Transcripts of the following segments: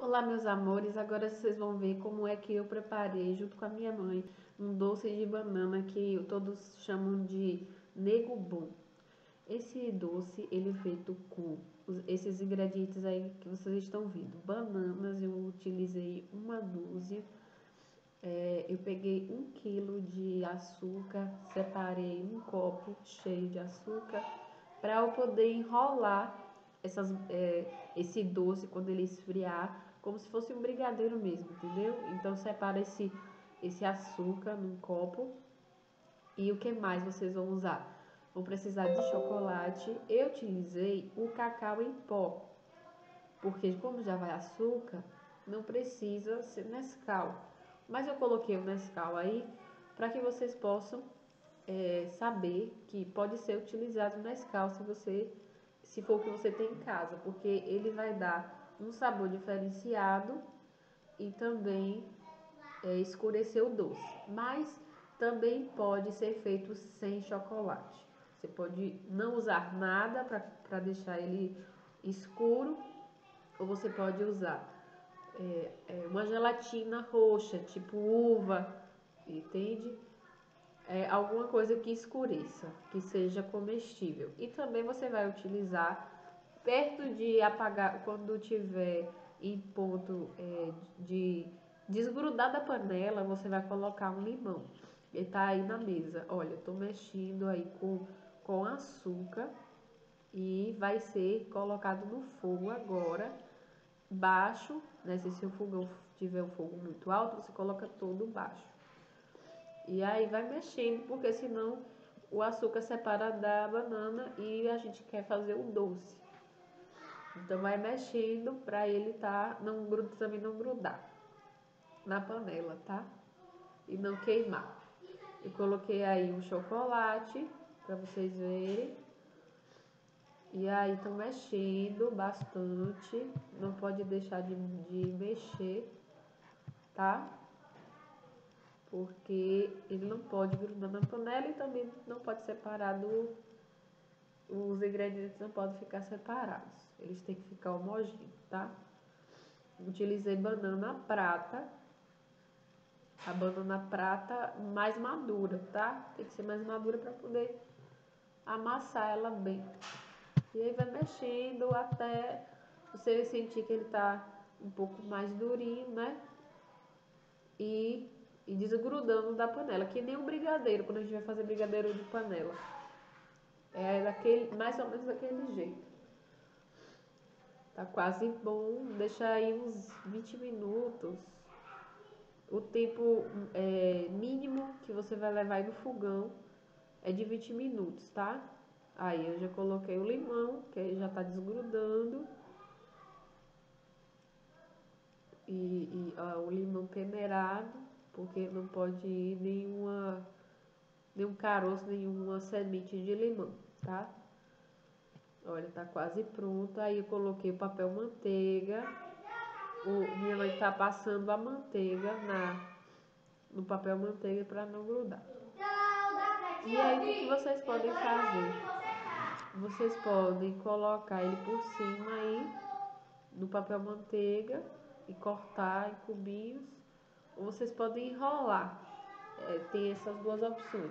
Olá, meus amores, agora vocês vão ver como é que eu preparei, junto com a minha mãe, um doce de banana que todos chamam de nego bom. Esse doce, ele é feito com esses ingredientes aí que vocês estão vendo. Bananas, eu utilizei uma dúzia. Eu peguei 1 quilo de açúcar, separei um copo cheio de açúcar para eu poder enrolar esse doce quando ele esfriar, como se fosse um brigadeiro mesmo, entendeu? Então separa esse açúcar num copo. E o que mais vocês vão usar? Vão precisar de chocolate. Eu utilizei o cacau em pó, porque como já vai açúcar, não precisa ser Nescau. Mas eu coloquei o Nescau aí para que vocês possam saber que pode ser utilizado o Nescau se for o que você tem em casa, porque ele vai dar um sabor diferenciado e também escurecer o doce. Mas também pode ser feito sem chocolate. Você pode não usar nada para deixar ele escuro, ou você pode usar uma gelatina roxa, tipo uva, entende? Alguma coisa que escureça, que seja comestível. E também você vai utilizar perto de apagar, quando tiver em ponto de desgrudar da panela, você vai colocar um limão. Ele tá aí na mesa. Olha, eu tô mexendo aí com açúcar e vai ser colocado no fogo agora, baixo, né? Se seu fogão tiver o fogo muito alto, você coloca todo baixo. E aí vai mexendo, porque senão o açúcar separa da banana e a gente quer fazer o doce. Então vai mexendo para ele também não grudar na panela, tá? E não queimar. Eu coloquei aí um chocolate para vocês verem. E aí tô mexendo bastante. Não pode deixar de mexer, tá? Porque ele não pode grudar na panela e também não pode separar os ingredientes não podem ficar separados. Eles têm que ficar homogêneos, tá? Utilizei banana prata. A banana prata mais madura, tá? Tem que ser mais madura para poder amassar ela bem. E aí vai mexendo até você sentir que ele tá um pouco mais durinho, né? E desgrudando da panela, que nem um brigadeiro, quando a gente vai fazer brigadeiro de panela. Mais ou menos daquele jeito. Tá quase bom, deixa aí uns 20 minutos. O tempo mínimo que você vai levar aí no fogão é de 20 minutos, tá? Aí eu já coloquei o limão, que aí já tá desgrudando. O limão peneirado, porque não pode ir nenhum caroço, nenhuma semente de limão, tá? Olha, tá quase pronto. Aí eu coloquei o papel manteiga. Minha mãe tá passando a manteiga no papel manteiga para não grudar. E aí o que vocês podem fazer? Vocês podem colocar ele por cima aí no papel manteiga e cortar em cubinhos, ou vocês podem enrolar. Tem essas duas opções.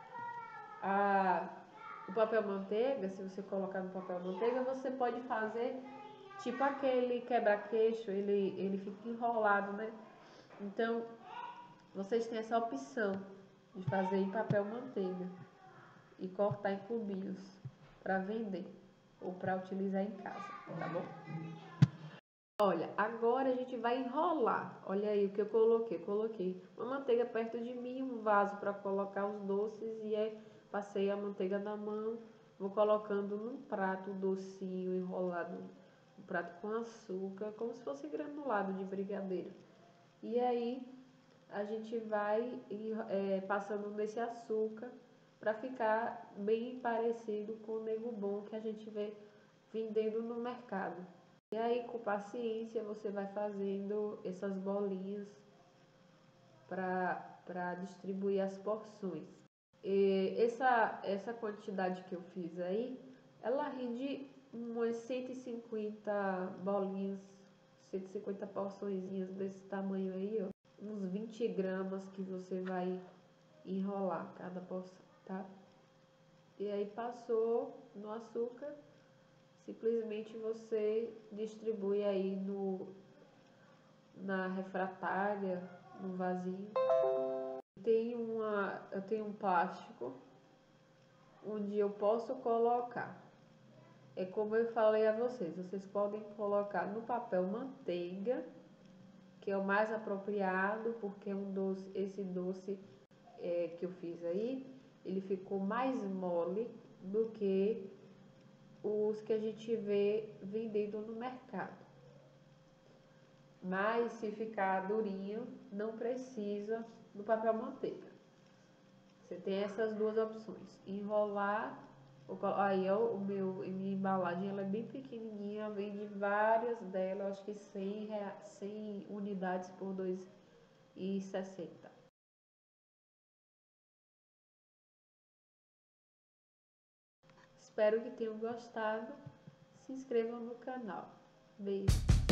O papel manteiga, se você colocar no papel manteiga, você pode fazer tipo aquele quebra-queixo, ele fica enrolado, né? Então, vocês têm essa opção de fazer em papel manteiga e cortar em cubinhos para vender ou para utilizar em casa, tá bom? Olha, agora a gente vai enrolar. Olha aí o que eu coloquei. Coloquei uma manteiga perto de mim, um vaso para colocar os doces e passei a manteiga na mão. Vou colocando num prato docinho, enrolado, um prato com açúcar, como se fosse granulado de brigadeiro. E aí a gente vai passando nesse açúcar para ficar bem parecido com o nego bom que a gente vê vendendo no mercado. E aí, com paciência, você vai fazendo essas bolinhas para distribuir as porções. E essa quantidade que eu fiz aí, ela rende umas 150 bolinhas, 150 porçõezinhas desse tamanho aí, ó. Uns 20 gramas que você vai enrolar cada porção, tá? E aí passou no açúcar, simplesmente você distribui aí na refratária, no vasinho. Eu tenho um plástico onde eu posso colocar. É como eu falei a vocês podem colocar no papel manteiga, que é o mais apropriado, porque é um doce, esse doce que eu fiz aí, ele ficou mais mole do que os que a gente vê vendendo no mercado. Mas se ficar durinho, não precisa do papel manteiga. Você tem essas duas opções: enrolar, aí ó, minha embalagem ela é bem pequenininha, vende várias delas, acho que 100 unidades por R$ 2,60. Espero que tenham gostado. Se inscrevam no canal. Beijo!